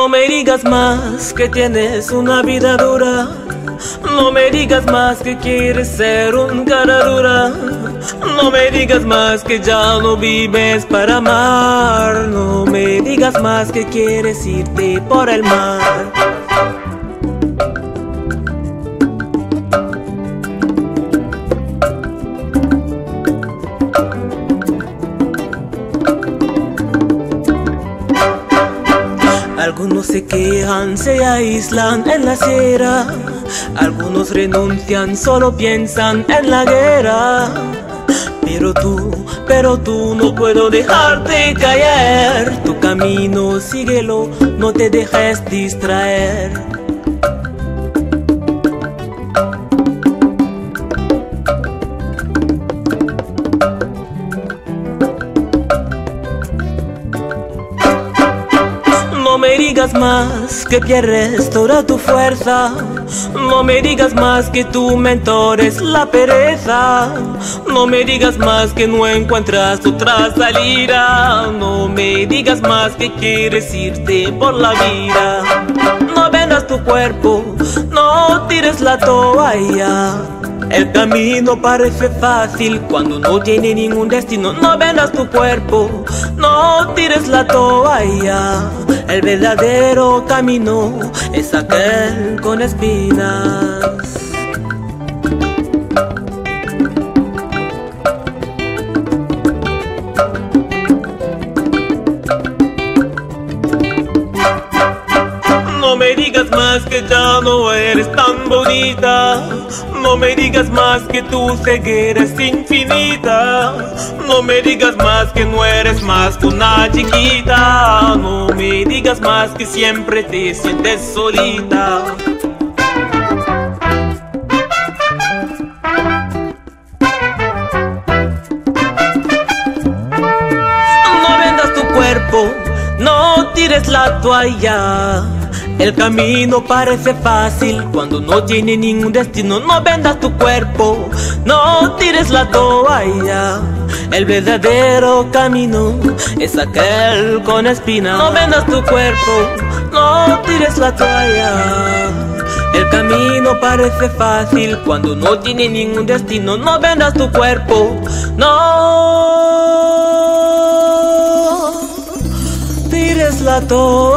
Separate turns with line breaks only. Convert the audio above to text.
No me digas más que tienes una vida dura. No me digas más que quieres ser un cara dura. No me digas más que ya no vives para amar. No me digas más que quieres irte por el mar. Algunos se quejan, se aíslan en la sierra. Algunos renuncian, solo piensan en la guerra. Pero tú no puedo dejarte caer. Tu camino síguelo, no te dejes distraer. No me digas más que pierdes toda tu fuerza. No me digas más que tu mentor es la pereza. No me digas más que no encuentras otra salida. No me digas más que quieres irte por la vida. No vendas tu cuerpo, no tires la toalla. El camino parece fácil cuando no tiene ningún destino. No vendas tu cuerpo, no tires la toalla. El verdadero camino es aquel con espinas. No me digas más que ya no eres tan bonita. No me digas más que tu ceguera es infinita. No me digas más que no eres más que una chiquita. No me digas más que siempre te sientes solita. No vendas tu cuerpo, no tires la toalla. El camino parece fácil cuando no tiene ningún destino. No vendas tu cuerpo, no tires la toalla. El verdadero camino es aquel con espinas. No vendas tu cuerpo, no tires la toalla. El camino parece fácil cuando no tiene ningún destino. No vendas tu cuerpo, no tires la toalla.